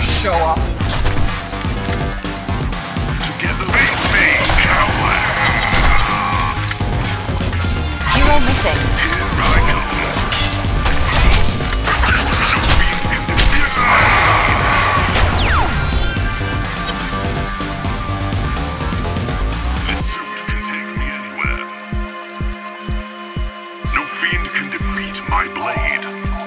show up. Together we may coward. Hero missing. Here I come. No fiend can defeat my blade.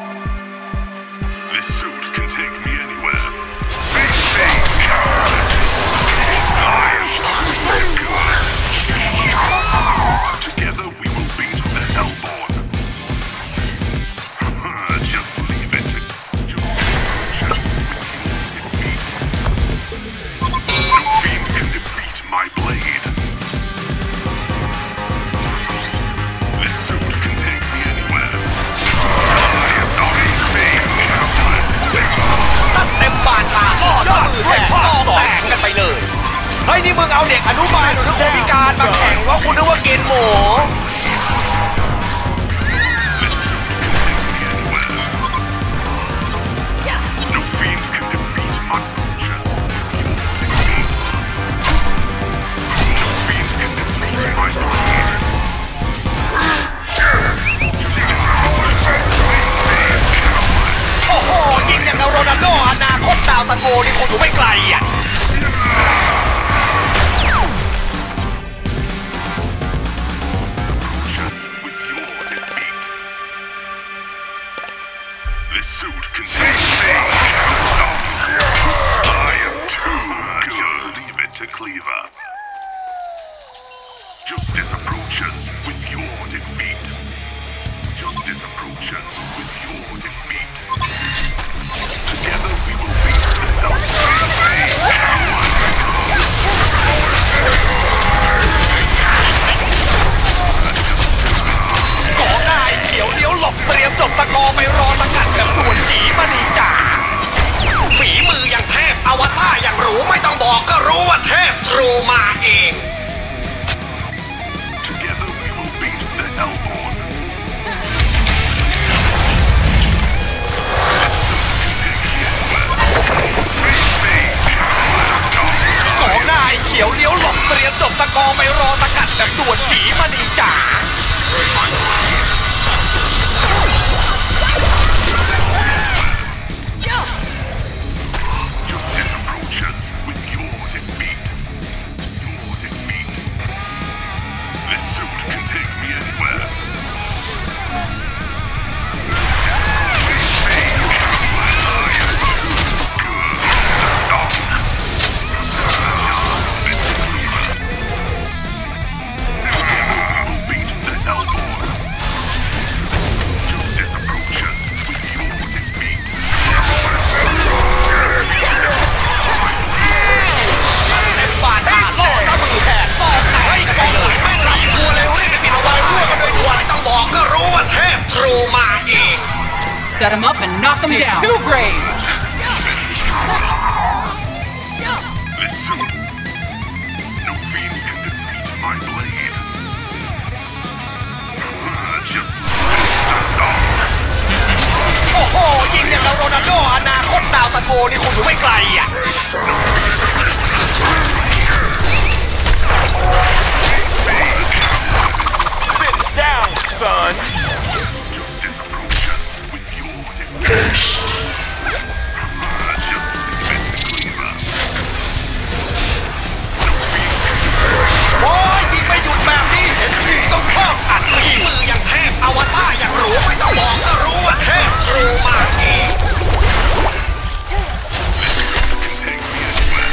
This suit can take me anywhere. Face me, coward! Together we will beat the Hellborn. Just leave it. No fiend can defeat my blade. This suit can take me anywhere. I am not insane, coward. เต็มบาดตาล่อตามือแตกซอกแตกกันไปเลยเฮ้ยนี่มึงเอาเด็กอนุบาลหรือคนพิการมาแข่งว่าคุณนึกว่าเกณฑ์หมู No fiend can defeat my future. No fiend can defeat my blade. โอ้โหยิงอย่างกับโรนัลโดอนาคตดาวซันโวนี่คงอยู่ไม่ไกลอ่ะ With your defeat. This suit can take me. I am too good. Leave it to Cleaver. Justice approaches with your defeat. Justice approaches with your defeat. Together we will beat the Hellborn. ก่อหน้าไอ้เขียวเลี้ยวหลบเตรียมจบตะกอไปรอสกัดแบบด่วนจีมณีจ่าฝีมืออย่างเทพอวตารอย่างหรูไม่ต้องบอกก็รู้ว่าเทพทรูมาเอง Together we will beat the Hellborn. ก่อหน้าไอ้เขียวเลี้ยวหลบเตรียมจบตะกอไปรอสกัดแบบด่วนจีมณีจ่า Justice approaches with your defeat. Your defeat. This suit can take me anywhere. Beat the Hellborn. Justice approaches with your defeat. เต็มบาดตาล่อตามือแตกซอกแตกกันไปเลยแม่งรับตัวเร็วรีบไปปิดเอาไว้ร่วมกันโดยด่วนไม่ต้องบอกก็รู้ว่าเทพทรูมาเอง Set him up and knock him down. Two graves. This suit. No fiend can defeat my blade. Just stop. โอ้โหยิงอย่างกับโรนัลโดอนาคตดาวซันโวนี่คงอยู่ไม่ไกลอ่ะ Sit down, son. Justice approaches with your defeat. Just Cleaver. โอ้ยยิงไม่หยุดแบบนี้เห็นทีต้องเพิ่มอัดฝีมืออย่างเทพอวตารอย่างหรูไม่ต้องบอกก็รู้ว่าเทพทรูมาเอง Can take me anywhere.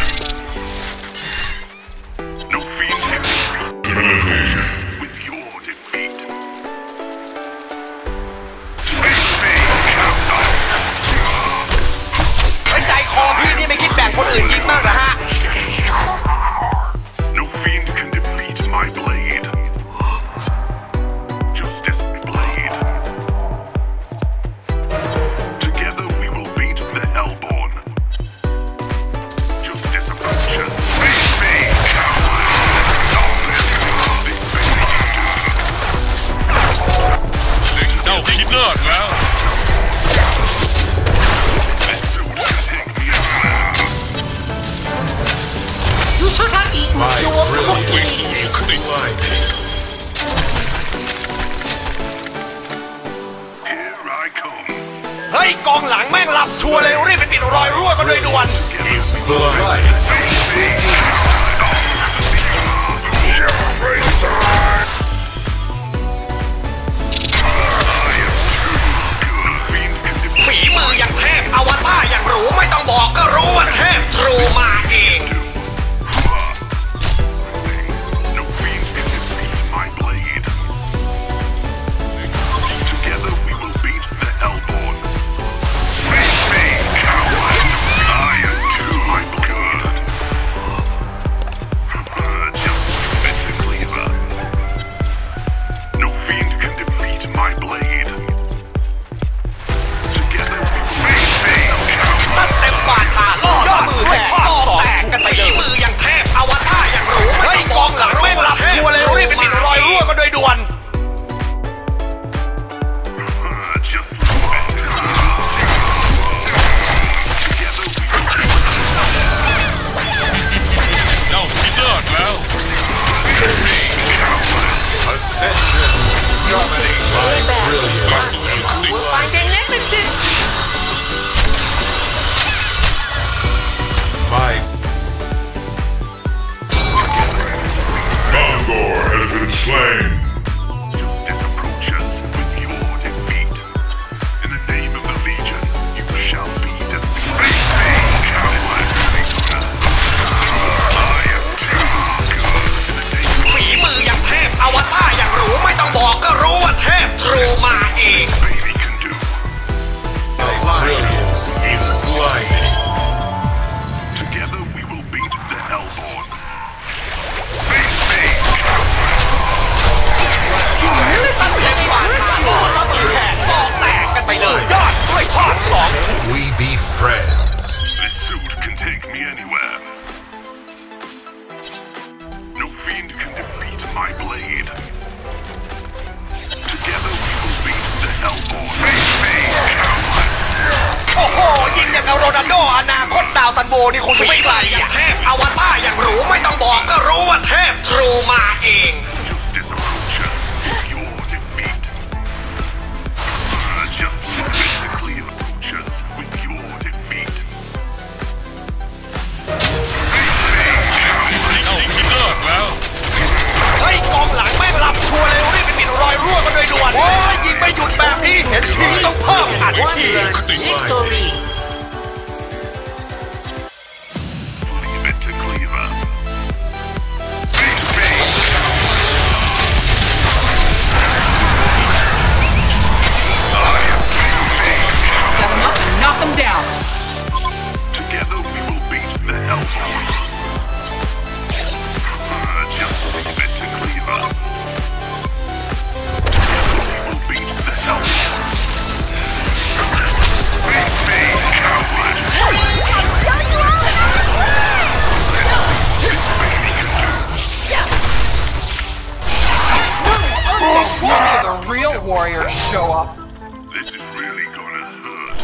No fiend can defeat with your defeat. blinding. Here I come. เฮ้ยกองหลังแม่งหลับชัวร์เลยรีบไปปิดรอยรั่วกันโดยด่วน Is blind. Is redeemed. ฝีมืออย่างเทพอวตารอย่างหรูไม่ต้องบอกก็รู้ว่าเทพทรูมาเอง No fiend can defeat my blade. Together we will beat the Hellborn. Face me, coward. I am too good. Just spit the cleaver. No fiend can defeat my blade. Together we will face me, coward. ซัดเต็มบาทาล่อยอดมือแหกคอแตกกันไปเลยฝีมืออย่างเทพอวตารอย่างหรูไม่ต้องบอกก็รู้ว่าเทพทรูมาเอง รีบไปปิดรอยรั่วกันโดยด่วน Just spit. Together we will. Don't be done now. Ascension. Dominated by brilliance. Find their nemesis. My Mongor has been slain. Justice approaches with your defeat. In the name of the Legion, you shall be defeated. Coward. I am too good. In the name of ฝีมืออย่างเทพอวตารอย่างหรูไม่ต้องบอกก็รู้ว่าเทพทรูมาเอง baby can do. brilliance is blinding. Together we will beat the Hellborn. Face me. ซัดเต็มบาทาล่อยอดมือแหกคอแตกกันไปเลยยอดด้วยทอดสอง We be friends. This suit can take me anywhere. No fiend can defeat my blade. Together we will beat the Hellborn. Face me, coward. โอ้โหยิงอย่างกับโรนัลโดอนาคตดาวซันโบนี่คงจะไม่ไกลอย่างเทพอวตารอย่างหรูไม่ต้องบอกก็รู้ว่าเทพทรูมาเอง Justice approaches with your defeat. Justice physically approaches with your defeat. Don't be done now. เฮ้ยกองหลังแม่งหลับชัวร์เลยรีบไปปิดรอยรั่วกันโดยด่วนโอ้ยยิงไม่หยุดแบบนี้เห็นทีต้องเพิ่มอัดฉีด Victory. Leave it to Cleaver. Face me. Set them up and knock them down. Together we will beat the Hellborn. Just leave it to Cleaver. Together we will beat the Hellborn. Face me, coward. None of the real warriors show up. This is really gonna hurt.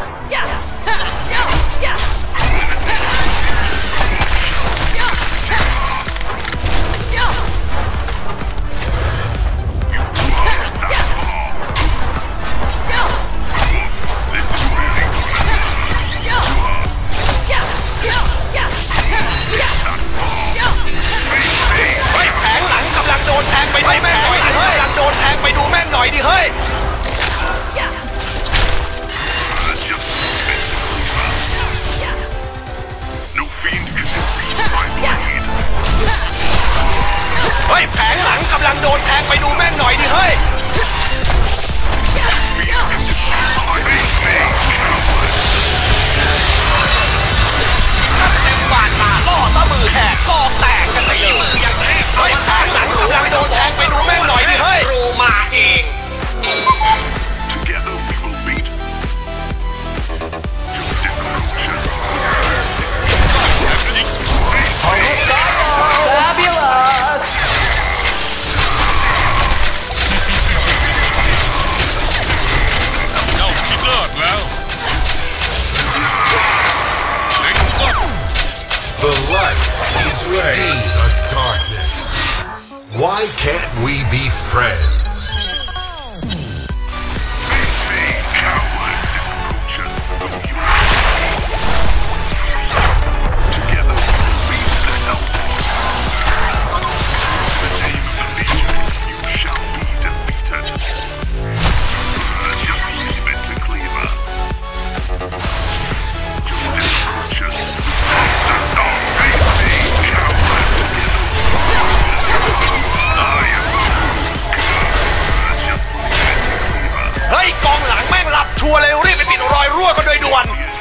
เฮ้ยแผงหลังกำลังโดนแทงไปดูแม่งหน่อยดิเฮ้ยกำลังโดนแทงไปดูแม่งหน่อยดิเฮ้ย No fiend can defeat my blade. เฮ้ยแผงหลังกำลังโดนแทงไปดูแม่งหน่อยดิเฮ้ย เต็มบาทมาล่อซะมือแหกคอแตกกันไปเลยมืออย่างเทพเฮ้ยแผงหลังกำลังโดนแทงไปดูแม่งหน่อยดิเฮ้ยทรูมาเอง Together we will beat. Justice approaches. Fabulous. Don't be done now. The light is redeemed the darkness. Why can't we be friends? เฮ้ยกองหลังแม่งหลับชัวร์เลยรีบไปปิดรอยรั่วกันโดยด่วน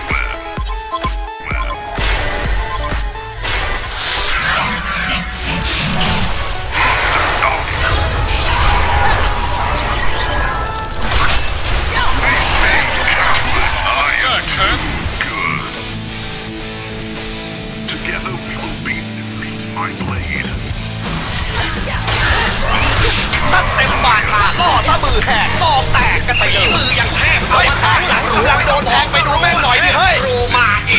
แก้แค้น Together we will beat defeat my blade. ชัดเต็มบาดขาล่อซะมือแหกตอกแตกกันไปเลยมือยังแทบเอาทางหลังกำลังโดนแทงไปดูแม่งหน่อยดิเฮ้ยรูมาเอง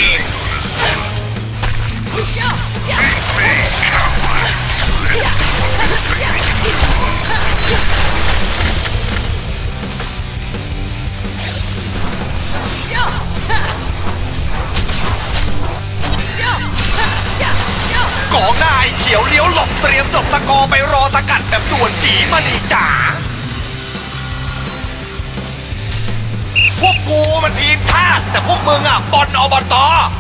กองหน้าไอ้เขียวเลี้ยวหลบเตรียมจบตะกอไปรอสกัดแบบด่วนจีมณีจ๋าพวกกูมันทีมชาติแต่พวกมึงอ่ะบอลอบต